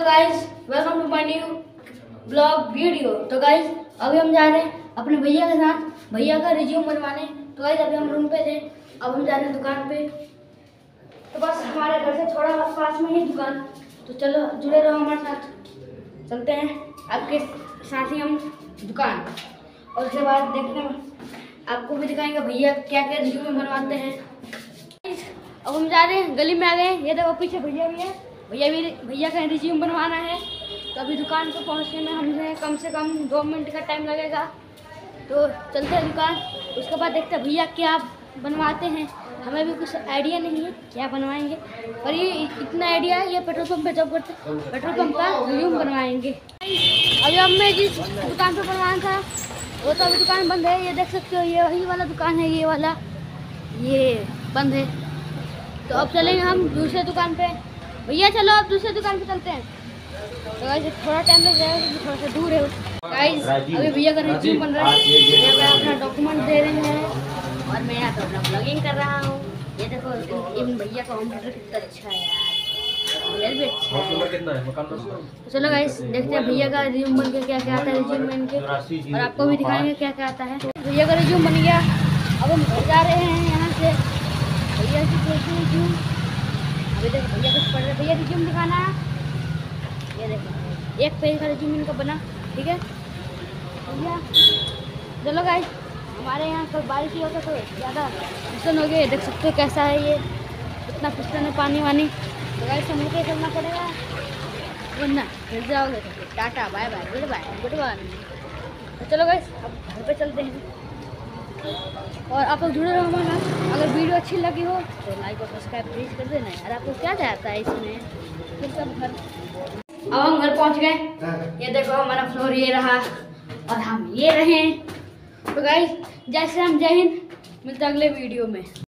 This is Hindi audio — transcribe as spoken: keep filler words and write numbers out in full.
Guys, welcome to my new vlog video. तो गाइस अभी हम जा रहे हैं अपने भैया के साथ भैया का रिज्यूम बनवाने। तो गाइस अभी हम रूम पे थे, अब हम जा रहे हैं दुकान पे। तो बस हमारे घर से थोड़ा पास में ही दुकान, तो चलो जुड़े रहो हमारे साथ। चलते हैं आपके साथ ही हम दुकान, और उसके बाद देखते हैं आपको भी दिखाएंगे भैया क्या क्या रिज्यूम बनवाते हैं। अब हम जा रहे हैं, गली में आ गए। ये देखो पीछे भैया भी है, भैया भी भैया का रिज्यूम बनवाना है। तो अभी दुकान पर पहुंचने में हमें कम से कम दो मिनट का टाइम लगेगा। तो चलते हैं दुकान, उसके बाद देखते हैं भैया क्या बनवाते हैं। हमें भी कुछ आइडिया नहीं है क्या बनवाएंगे, पर ये इतना आइडिया है, ये पेट्रोल पंप पे जॉब करते पेट्रोल पंप का रिज्यूम बनवाएंगे। अभी हमने जिस दुकान पर बनवाना था वो तो अभी दुकान बंद है। ये देख सकते हो, ये वही वाला दुकान है, ये वाला ये बंद है। तो अब चलेंगे हम दूसरे दुकान पे। भैया चलो अब दूसरे दुकान पे चलते हैं। तो गाइस थोड़ा टाइम लग जाएगा क्योंकि थोड़ा सा दूर है। गाइस अभी भैया का रिज्यूम बन रहा है, भैया का अपना डॉक्यूमेंट दे रहे हैं और मैं यहाँ पे अपना ब्लॉगिंग कर रहा हूँ। ये देखो इन भैया का होम थिएटर कितना अच्छा है यार, ये भी अच्छा है। तो चलो गाइस देखते हैं भैया का रिज्यूम बन के क्या क्या आता है रिज्यूम में इनके, और आपको भी दिखाएंगे क्या क्या आता है। भैया का रिज्यूम बन गया, अब हम जा रहे हैं यहाँ से भैया की रिज्यूम। अभी देखो भैया कुछ पढ़ रहे, भैया रिज्यूम दिखाना। ये देखो एक पेज का रिज्यूम इनका बना, ठीक है भैया। चलो गाइस हमारे यहाँ कल बारिश ही होता तो ज़्यादा पिस्टन हो गया, देख सकते हो कैसा है ये, इतना पिस्टन है पानी वानी। तो गाइस हमें क्या करना पड़ेगा वरना फिर जाओगे तो tata bye bye good bye good bye. तो चलो गाइस अब घर पे चलते हैं, और आप लोग जुड़े रहो हमारे साथ। अगर वीडियो अच्छी लगी हो तो लाइक और सब्सक्राइब प्लीज़ कर देना यार। आपको क्या चाहता है इसमें फिर सब घर। अब हम घर पहुंच गए, ये देखो हमारा फ्लोर ये रहा और हम ये रहे। तो गाइस जैसे हम जय हिंद, मिलते अगले वीडियो में।